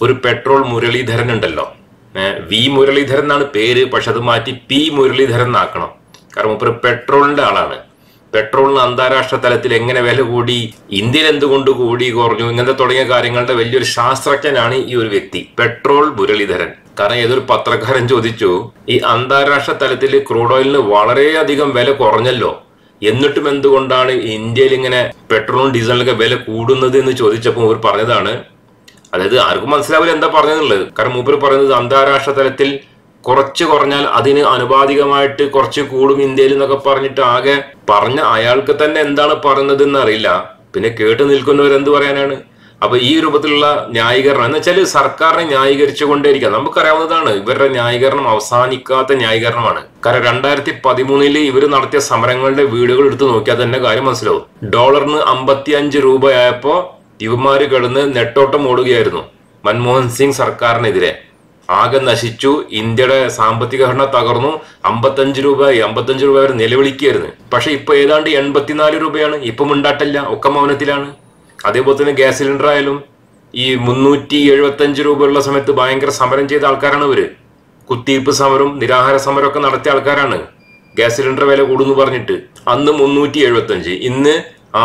ഒരു പെട്രോൾ മുരളീധരൻ ഉണ്ടല്ലോ, വി മുരളീധരൻ എന്നാണ് പേര്, പക്ഷെ അത് മാറ്റി പി മുരളീധരൻ എന്നാക്കണം. കാരണം മൂപ്പര് പെട്രോളിന്റെ ആളാണ്. പെട്രോളിന് അന്താരാഷ്ട്ര തലത്തിൽ എങ്ങനെ വില കൂടി, ഇന്ത്യയിൽ എന്തുകൊണ്ട് കൂടി കുറഞ്ഞു, ഇങ്ങനത്തെ തുടങ്ങിയ കാര്യങ്ങളുടെ വലിയൊരു ശാസ്ത്രജ്ഞനാണ് ഈ ഒരു വ്യക്തി, പെട്രോൾ മുരളീധരൻ. കാരണം ഏതൊരു പത്രക്കാരൻ ചോദിച്ചു, ഈ അന്താരാഷ്ട്ര തലത്തിൽ ക്രൂഡ് ഓയിലിന് വളരെയധികം വില കുറഞ്ഞല്ലോ, എന്നിട്ടും എന്തുകൊണ്ടാണ് ഇന്ത്യയിൽ ഇങ്ങനെ പെട്രോളും ഡീസലിനൊക്കെ വില കൂടുന്നത് എന്ന് ചോദിച്ചപ്പോൾ ഇവർ പറഞ്ഞതാണ്, അതായത് ആർക്കും മനസ്സിലാവില്ല എന്താ പറഞ്ഞതെന്നുള്ളത്. കാരണം മൂപ്പർ പറയുന്നത് അന്താരാഷ്ട്ര തലത്തിൽ കുറച്ച് കുറഞ്ഞാൽ അതിന് അനുപാതികമായിട്ട് കുറച്ച് കൂടും ഇന്ത്യയിൽ എന്നൊക്കെ പറഞ്ഞിട്ട് ആകെ പറഞ്ഞ അയാൾക്ക് തന്നെ എന്താണ് പറയുന്നത് എന്ന് അറിയില്ല. പിന്നെ കേട്ടു നിൽക്കുന്നവരെന്ത് പറയാനാണ്? അപ്പൊ ഈ രൂപത്തിലുള്ള ന്യായീകരണം എന്ന് വെച്ചാൽ സർക്കാരിനെ ന്യായീകരിച്ചുകൊണ്ടേയിരിക്കാം. നമുക്കറിയാവുന്നതാണ് ഇവരുടെ ന്യായീകരണം അവസാനിക്കാത്ത ന്യായീകരണമാണ്. കാരണം 2013 ഇവർ നടത്തിയ സമരങ്ങളുടെ വീഡിയോകൾ എടുത്ത് നോക്കിയാൽ തന്നെ കാര്യം മനസ്സിലാവും. ഡോളറിന് 55 രൂപയായപ്പോ ഇവന്മാര് കിടന്ന് നെട്ടോട്ടം ഓടുകയായിരുന്നു മൻമോഹൻ സിംഗ് സർക്കാരിനെതിരെ. ആകെ നശിച്ചു, ഇന്ത്യയുടെ സാമ്പത്തിക ഘടന തകർന്നു, 55 രൂപ വരെ നിലവിളിക്കുകയായിരുന്നു. പക്ഷെ ഇപ്പൊ ഏതാണ്ട് 84 രൂപയാണ്. ഇപ്പം ഉണ്ടാട്ടില്ല, ഒക്കെ മൗനത്തിലാണ്. അതേപോലെ തന്നെ ഗ്യാസ് സിലിണ്ടർ ആയാലും ഈ 375 രൂപ ഉള്ള സമയത്ത് ഭയങ്കര സമരം ചെയ്ത ആൾക്കാരാണ് ഇവര്. കുത്തിയിരിപ്പ് സമരം, നിരാഹാര സമരം ഒക്കെ നടത്തിയ ആൾക്കാരാണ്. ഗ്യാസ് സിലിണ്ടർ വില കൂടുന്നു പറഞ്ഞിട്ട് അന്ന് 375, ഇന്ന്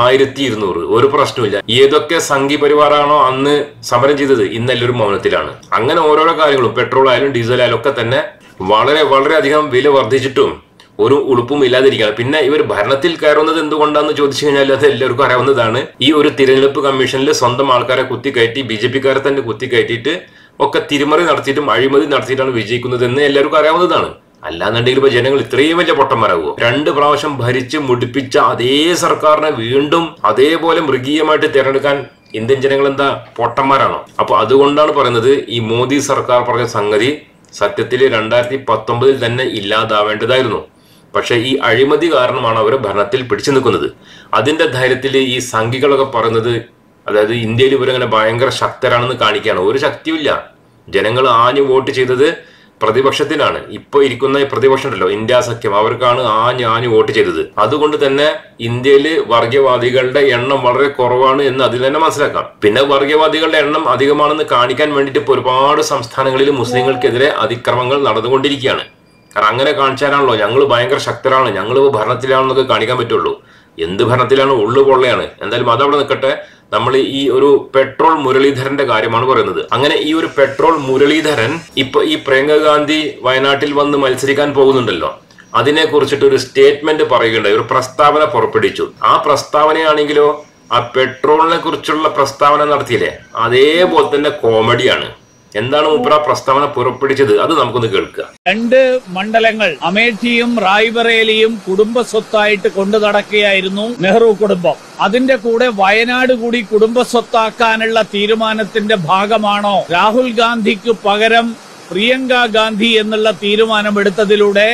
1200. ഒരു പ്രശ്നമില്ല. ഏതൊക്കെ സംഘി പരിവാറാണോ അന്ന് സമരം ചെയ്തത് ഇന്ന് എല്ലാവരും മൗനത്തിലാണ്. അങ്ങനെ ഓരോരോ കാര്യങ്ങളും പെട്രോൾ ആയാലും ഡീസൽ ആയാലും ഒക്കെ തന്നെ വളരെ അധികം വില വർദ്ധിച്ചിട്ടും ഒരു ഉളുപ്പും ഇല്ലാതിരിക്കുകയാണ്. പിന്നെ ഇവർ ഭരണത്തിൽ കയറുന്നത് എന്തുകൊണ്ടാന്ന് ചോദിച്ചു കഴിഞ്ഞാൽ അത് എല്ലാവർക്കും അറിയാവുന്നതാണ്. ഈ ഒരു തിരഞ്ഞെടുപ്പ് കമ്മീഷനിൽ സ്വന്തം ആൾക്കാരെ കുത്തിക്കയറ്റി, BJP-ക്കാരെ തന്നെ കുത്തിക്കയറ്റിയിട്ട് ഒക്കെ തിരിമറി നടത്തിയിട്ടും അഴിമതി നടത്തിയിട്ടാണ് വിജയിക്കുന്നത് എന്ന് എല്ലാവർക്കും അറിയാവുന്നതാണ്. അല്ലാന്നുണ്ടെങ്കിൽ ഇപ്പൊ ജനങ്ങൾ ഇത്രയും വലിയ പൊട്ടന്മാരാകുമോ? 2 പ്രാവശ്യം ഭരിച്ച് മുടിപ്പിച്ച അതേ സർക്കാരിനെ വീണ്ടും അതേപോലെ മൃഗീയമായിട്ട് തിരഞ്ഞെടുക്കാൻ ഇന്ത്യൻ ജനങ്ങൾ എന്താ പൊട്ടന്മാരാണോ? അപ്പൊ അതുകൊണ്ടാണ് പറയുന്നത് ഈ മോദി സർക്കാർ പറഞ്ഞ സംഗതി സത്യത്തിൽ 2019 തന്നെ ഇല്ലാതാവേണ്ടതായിരുന്നു. പക്ഷെ ഈ അഴിമതി കാരണമാണ് അവർ ഭരണത്തിൽ പിടിച്ചു നിൽക്കുന്നത്. അതിന്റെ ധൈര്യത്തിൽ ഈ സംഘികളൊക്കെ പറയുന്നത്, അതായത് ഇന്ത്യയിൽ ഇവരങ്ങനെ ഭയങ്കര ശക്തരാണെന്ന് കാണിക്കുകയാണ്. ഒരു ശക്തിയുമില്ല. ജനങ്ങൾ ആഞ്ഞു വോട്ട് ചെയ്തത് പ്രതിപക്ഷത്തിനാണ്. ഇപ്പൊ ഇരിക്കുന്ന പ്രതിപക്ഷം ഉണ്ടല്ലോ, ഇന്ത്യ സഖ്യം, അവർക്കാണ് ആഞ്ഞു വോട്ട് ചെയ്തത്. അതുകൊണ്ട് തന്നെ ഇന്ത്യയില് വർഗീയവാദികളുടെ എണ്ണം വളരെ കുറവാണ് എന്ന് അതിൽ തന്നെ മനസ്സിലാക്കാം. പിന്നെ വർഗീയവാദികളുടെ എണ്ണം അധികമാണെന്ന് കാണിക്കാൻ വേണ്ടിയിട്ട് ഇപ്പൊ ഒരുപാട് സംസ്ഥാനങ്ങളിൽ മുസ്ലിങ്ങൾക്കെതിരെ അതിക്രമങ്ങൾ നടന്നുകൊണ്ടിരിക്കുകയാണ്. കാരണം അങ്ങനെ കാണിച്ചാലാണല്ലോ ഞങ്ങൾ ഭയങ്കര ശക്തരാണ്, ഞങ്ങൾ ഭരണത്തിലാണെന്നൊക്കെ കാണിക്കാൻ പറ്റുള്ളൂ. എന്ത് ഭരണത്തിലാണ്? ഉള്ളു കൊള്ളയാണ്. എന്തായാലും അതവിടെ നിൽക്കട്ടെ. നമ്മൾ ഈ ഒരു പെട്രോൾ മുരളീധരന്റെ കാര്യമാണ് പറയുന്നത്. അങ്ങനെ ഈ ഒരു പെട്രോൾ മുരളീധരൻ ഇപ്പൊ ഈ പ്രിയങ്ക ഗാന്ധി വയനാട്ടിൽ വന്ന് മത്സരിക്കാൻ പോകുന്നുണ്ടല്ലോ, അതിനെ കുറിച്ചിട്ട് ഒരു സ്റ്റേറ്റ്മെന്റ് പറയുകയുണ്ടായി, ഒരു പ്രസ്താവന പുറപ്പെടുവിച്ചു. ആ പ്രസ്താവനയാണെങ്കിലോ ആ പെട്രോളിനെ കുറിച്ചുള്ള പ്രസ്താവന നടത്തിയില്ലേ, അതേപോലെ തന്നെ കോമഡിയാണ്. എന്താണ് മൂപ്പർ ആ പ്രസ്താവന പുറപ്പെടുവിച്ചത്? അത് നമുക്കൊന്ന് കേൾക്കുക. 2 മണ്ഡലങ്ങൾ അമേഠിയും റായ്ബറേലിയും കുടുംബ സ്വത്തായിട്ട് കൊണ്ടു നടക്കുകയായിരുന്നു നെഹ്റു കുടുംബം. അതിന്റെ കൂടെ വയനാട് കൂടി കുടുംബ സ്വത്താക്കാനുള്ള തീരുമാനത്തിന്റെ ഭാഗമാണോ രാഹുൽ ഗാന്ധിക്ക് പകരം പ്രിയങ്ക ഗാന്ധി എന്നുള്ള തീരുമാനമെടുത്തതിലൂടെ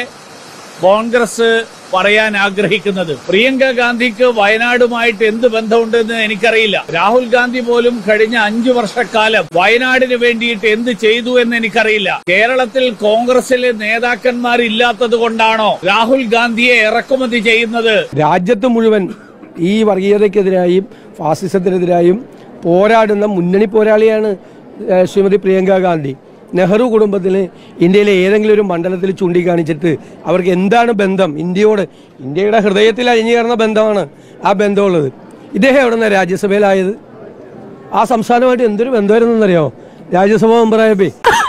കോൺഗ്രസ് പറയാൻ ആഗ്രഹിക്കുന്നത്? പ്രിയങ്ക ഗാന്ധിക്ക് വയനാടുമായിട്ട് എന്ത് ബന്ധമുണ്ടെന്ന് എനിക്കറിയില്ല. രാഹുൽ ഗാന്ധി പോലും കഴിഞ്ഞ 5 വർഷക്കാലം വയനാടിന് വേണ്ടിയിട്ട് എന്ത് ചെയ്തു എന്ന് എനിക്കറിയില്ല. കേരളത്തിൽ കോൺഗ്രസിലെ നേതാക്കന്മാരില്ലാത്തത് കൊണ്ടാണോ രാഹുൽ ഗാന്ധിയെ ഇറക്കുമതി ചെയ്യുന്നത്? രാജ്യത്ത് മുഴുവൻ ഈ വർഗീയതയ്ക്കെതിരായും ഫാസിസത്തിനെതിരായും പോരാടുന്ന മുന്നണി പോരാളിയാണ് ശ്രീമതി പ്രിയങ്ക ഗാന്ധി. നെഹ്റു കുടുംബത്തിന് ഇന്ത്യയിലെ ഏതെങ്കിലും ഒരു മണ്ഡലത്തിൽ ചൂണ്ടിക്കാണിച്ചിട്ട് അവർക്ക് എന്താണ് ബന്ധം ഇന്ത്യയോട്? ഇന്ത്യയുടെ ഹൃദയത്തിൽ അഴിഞ്ഞു കയറുന്ന ബന്ധമാണ് ആ ബന്ധമുള്ളത്. ഇദ്ദേഹം എവിടെ നിന്നാണ് രാജ്യസഭയിലായത്? ആ സംസ്ഥാനമായിട്ട് എന്തൊരു ബന്ധമായിരുന്നെന്നറിയോ? രാജ്യസഭ മെമ്പറായപ്പോ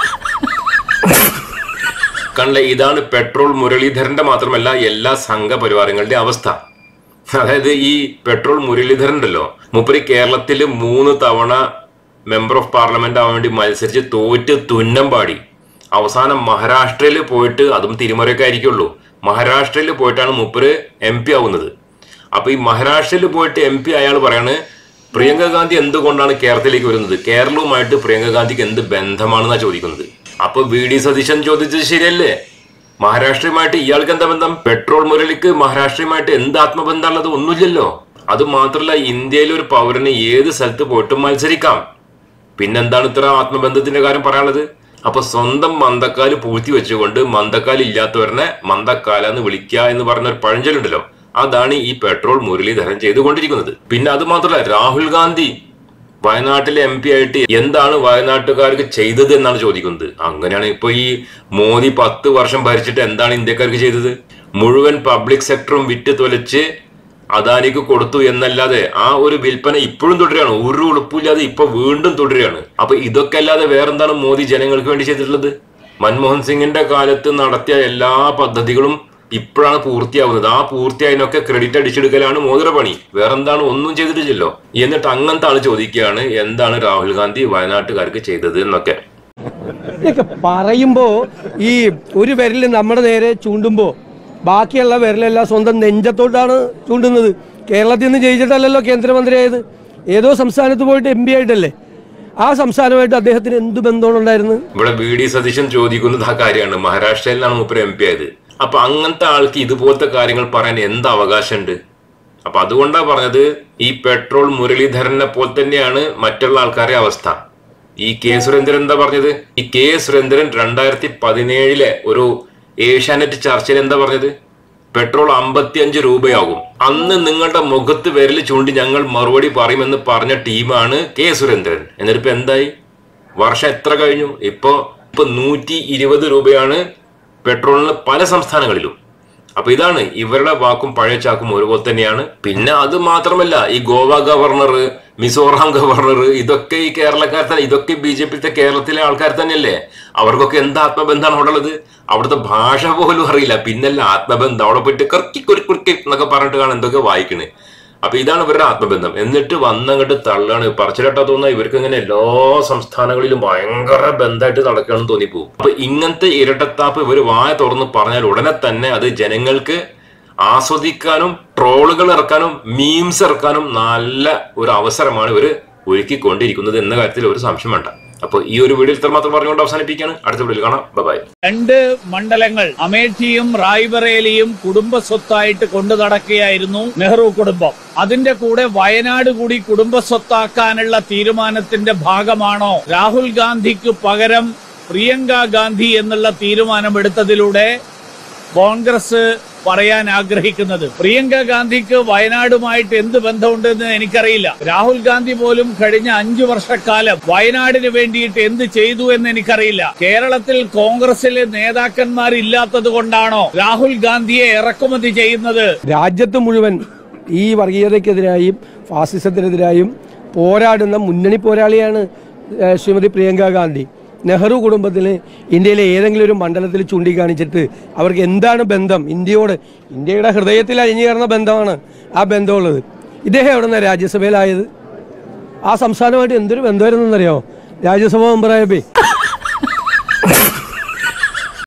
കണ്ട. ഇതാണ് പെട്രോൾ മുരളീധരന്റെ മാത്രമല്ല എല്ലാ സംഘപരിവാരങ്ങളുടെ അവസ്ഥ. അതായത് ഈ പെട്രോൾ മുരളീധരൻ ഉണ്ടല്ലോ, മൂപ്പര് കേരളത്തിൽ 3 തവണ മെമ്പർ ഓഫ് പാർലമെന്റ് ആവാൻ വേണ്ടി മത്സരിച്ച് തോറ്റ് തുന്നം പാടി. അവസാനം മഹാരാഷ്ട്രയിൽ പോയിട്ട്, അതും തിരുമലയൊക്കെ ആയിരിക്കുള്ളൂ, മഹാരാഷ്ട്രയിൽ പോയിട്ടാണ് മൂപ്പര് MP ആവുന്നത്. അപ്പൊ ഈ മഹാരാഷ്ട്രയിൽ പോയിട്ട് MP അയാൾ പറയാണ് പ്രിയങ്ക ഗാന്ധി എന്തുകൊണ്ടാണ് കേരളത്തിലേക്ക് വരുന്നത്, കേരളവുമായിട്ട് പ്രിയങ്ക ഗാന്ധിക്ക് എന്ത് ബന്ധമാണെന്നാണ് ചോദിക്കുന്നത്. അപ്പൊ VD സതീശൻ ചോദിച്ചത് ശരിയല്ലേ? മഹാരാഷ്ട്രയുമായിട്ട് ഇയാൾക്ക് എന്താ ബന്ധം? പെട്രോൾ മുരളിക്ക് മഹാരാഷ്ട്രയുമായിട്ട് എന്ത് ആത്മബന്ധമുള്ളത്? ഒന്നുമില്ലല്ലോ. അത് മാത്രമല്ല, ഇന്ത്യയിലെ ഒരു പൗരന് ഏത് സ്ഥലത്ത് പോയിട്ടും മത്സരിക്കാം. പിന്നെന്താണ് ഇത്ര ആത്മബന്ധത്തിന്റെ കാര്യം പറയാനുള്ളത്? അപ്പൊ സ്വന്തം മന്ദക്കാല് പൂഴ്ത്തി വെച്ചുകൊണ്ട് മന്ദക്കാല് ഇല്ലാത്തവരനെ മന്ദക്കാലെന്ന് വിളിക്കുക എന്ന് പറഞ്ഞ ഒരു പഴഞ്ചൊല്ലുണ്ടല്ലോ, അതാണ് ഈ പെട്രോൾ മുരളീധരൻ ചെയ്തുകൊണ്ടിരിക്കുന്നത്. പിന്നെ അത് മാത്രമല്ല, രാഹുൽ ഗാന്ധി വയനാട്ടിലെ MP ആയിട്ട് എന്താണ് വയനാട്ടുകാർക്ക് ചെയ്തത് എന്നാണ് ചോദിക്കുന്നത്. അങ്ങനെയാണ് ഇപ്പൊ ഈ മോദി 10 വർഷം ഭരിച്ചിട്ട് എന്താണ് ഇന്ത്യക്കാർക്ക് ചെയ്തത്? മുഴുവൻ പബ്ലിക് സെക്ടറും വിറ്റ് തൊലച്ച് അദാനിക്ക് കൊടുത്തു എന്നല്ലാതെ ആ ഒരു വിൽപ്പന ഇപ്പോഴും തുടരുകയാണ്. ഒരു ഉളുപ്പില്ലാതെ ഇപ്പൊ വീണ്ടും തുടരുകയാണ്. അപ്പൊ ഇതൊക്കെ അല്ലാതെ വേറെന്താണ് മോദി ജനങ്ങൾക്ക് വേണ്ടി ചെയ്തിട്ടുള്ളത്? മൻമോഹൻ സിംഗിന്റെ കാലത്ത് നടത്തിയ എല്ലാ പദ്ധതികളും ഇപ്പോഴാണ് പൂർത്തിയാവുന്നത്. ആ പൂർത്തിയായതിനൊക്കെ ക്രെഡിറ്റ് അടിച്ചെടുക്കലാണ് മോദിയുടെ പണി. വേറെന്താണ്? ഒന്നും ചെയ്തിട്ടില്ലല്ലോ. എന്നിട്ട് അങ്ങനത്തെ ആള് ചോദിക്കുകയാണ് എന്താണ് രാഹുൽ ഗാന്ധി വയനാട്ടുകാർക്ക് ചെയ്തത് എന്നൊക്കെ. പറയുമ്പോ ഈ ഒരു വിരല് നമ്മുടെ നേരെ ചൂണ്ടുമ്പോ ബാക്കിയുള്ള വിരലെല്ലാം സ്വന്തം നെഞ്ചത്തോട്ടാണ് ചൂണ്ടുന്നത്. കേരളത്തിൽ നിന്ന് ജയിച്ചിട്ടല്ലല്ലോ കേന്ദ്രമന്ത്രിയായത്. ഏതോ സംസ്ഥാനത്ത് പോയിട്ട് MP ആയിട്ടല്ലേ. ആ സംസ്ഥാനമായിട്ട് അദ്ദേഹത്തിന് എന്ത് ബന്ധമുണ്ടായിരുന്നു? ഇവിടെ VD സതീശൻ ചോദിക്കുന്നത് ആ കാര്യമാണ്. മഹാരാഷ്ട്രയിൽ നിന്നാണ് മൂപ്പര് MP ആയത്. അപ്പൊ അങ്ങനത്തെ ആൾക്ക് ഇതുപോലത്തെ കാര്യങ്ങൾ പറയാൻ എന്ത് അവകാശമുണ്ട്? അപ്പൊ അതുകൊണ്ടാ പറഞ്ഞത് ഈ പെട്രോൾ മുരളീധരനെ പോലെ തന്നെയാണ് മറ്റുള്ള ആൾക്കാരുടെ അവസ്ഥ. ഈ K സുരേന്ദ്രൻ എന്താ പറഞ്ഞത്? ഈ K സുരേന്ദ്രൻ 2017 ഒരു ഏഷ്യാനെറ്റ് ചർച്ചയിൽ എന്താ പറഞ്ഞത്? പെട്രോൾ 55 രൂപയാകും, അന്ന് നിങ്ങളുടെ മുഖത്ത് വിരൽ ചൂണ്ടി ഞങ്ങൾ മറുപടി പറയുമെന്ന് പറഞ്ഞ ടീമാണ് K സുരേന്ദ്രൻ. എന്നിട്ടിപ്പോ എന്തായി? വർഷം എത്ര കഴിഞ്ഞു? ഇപ്പൊ 120 രൂപയാണ് പെട്രോളിന് പല സംസ്ഥാനങ്ങളിലും. അപ്പൊ ഇതാണ് ഇവരുടെ വാക്കും പഴയ ചാക്കും ഒരുപോലെ തന്നെയാണ്. പിന്നെ അത് മാത്രമല്ല, ഈ ഗോവ ഗവർണർ, മിസോറാം ഗവർണർ, ഇതൊക്കെ ഈ കേരളക്കാർ തന്നെ, ഇതൊക്കെ BJP കേരളത്തിലെ ആൾക്കാർ തന്നെയല്ലേ. അവർക്കൊക്കെ എന്താ ആത്മബന്ധമാണ് അവിടെ ഉള്ളത്? അവിടുത്തെ ഭാഷ പോലും അറിയില്ല, പിന്നല്ല ആത്മബന്ധം. അവിടെ പോയിട്ട് കുറുക്കി എന്നൊക്കെ പറഞ്ഞിട്ട് കാണാൻ എന്തൊക്കെ വായിക്കണേ. അപ്പൊ ഇതാണ് ഇവരുടെ ആത്മബന്ധം. എന്നിട്ട് വന്നങ്ങോട്ട് തള്ളാണ്. പറച്ചിലട്ടാ തോന്നുക ഇവർക്ക് ഇങ്ങനെ എല്ലാ സംസ്ഥാനങ്ങളിലും ഭയങ്കര ബന്ധമായിട്ട് നടക്കുകയാണെന്ന് തോന്നിപ്പോകും. അപ്പൊ ഇങ്ങനത്തെ ഇരട്ടത്താപ്പ് ഇവർ വായ തുറന്ന് പറഞ്ഞാൽ ഉടനെ തന്നെ അത് ജനങ്ങൾക്ക് ആസ്വദിക്കാനും ട്രോളുകൾ ഇറക്കാനും മീംസ് ഇറക്കാനും നല്ല ഒരു അവസരമാണ് ഇവർ ഒരുക്കിക്കൊണ്ടിരിക്കുന്നത് എന്ന കാര്യത്തിൽ ഒരു സംശയം വേണ്ട. അപ്പോൾ ഈ ഒരു വീഡിയോ ഇത്ര മാത്രം പറഞ്ഞുകൊണ്ട് അവസാനിപ്പിക്കുകയാണ്. അടുത്ത വീഡിയോയിൽ കാണാം. ബൈ. 2 മണ്ഡലങ്ങൾ അമേഠിയും റായ്ബറേലിയും കുടുംബ സ്വത്തായിട്ട് കൊണ്ടു നടക്കുകയായിരുന്നു നെഹ്റു കുടുംബം. അതിന്റെ കൂടെ വയനാട് കൂടി കുടുംബ സ്വത്താക്കാനുള്ള തീരുമാനത്തിന്റെ ഭാഗമാണോ രാഹുൽ ഗാന്ധിക്ക് പകരം പ്രിയങ്ക ഗാന്ധി എന്നുള്ള തീരുമാനമെടുത്തതിലൂടെ കോൺഗ്രസ് പറയാൻ ആഗ്രഹിക്കുന്നത്? പ്രിയങ്ക ഗാന്ധിക്ക് വയനാടുമായിട്ട് എന്ത് ബന്ധമുണ്ടെന്ന് എനിക്കറിയില്ല. രാഹുൽ ഗാന്ധി പോലും കഴിഞ്ഞ 5 വർഷക്കാലം വയനാടിന് വേണ്ടിയിട്ട് എന്ത് ചെയ്തു എന്ന് എനിക്കറിയില്ല. കേരളത്തിൽ കോൺഗ്രസിലെ നേതാക്കന്മാരില്ലാത്തത് കൊണ്ടാണോ രാഹുൽ ഗാന്ധിയെ ഇറക്കുമതി ചെയ്യുന്നത്? രാജ്യത്ത് മുഴുവൻ ഈ വർഗീയതയ്ക്കെതിരായും ഫാസിസത്തിനെതിരായും പോരാടുന്ന മുന്നണി പോരാളിയാണ് ശ്രീമതി പ്രിയങ്ക ഗാന്ധി. നെഹ്റു കുടുംബത്തിന് ഇന്ത്യയിലെ ഏതെങ്കിലും ഒരു മണ്ഡലത്തിൽ ചൂണ്ടിക്കാണിച്ചിട്ട് അവർക്ക് എന്താണ് ബന്ധം ഇന്ത്യയോട്? ഇന്ത്യയുടെ ഹൃദയത്തിൽ അലിഞ്ഞു ചേർന്ന ബന്ധമാണ് ആ ബന്ധമുള്ളത്. ഇദ്ദേഹം എവിടെ നിന്നാണ് രാജ്യസഭയിലായത്? ആ സംസ്ഥാനമായിട്ട് എന്തൊരു ബന്ധമായിരുന്നെന്നറിയാമോ? രാജ്യസഭാ മെമ്പറായപ്പോ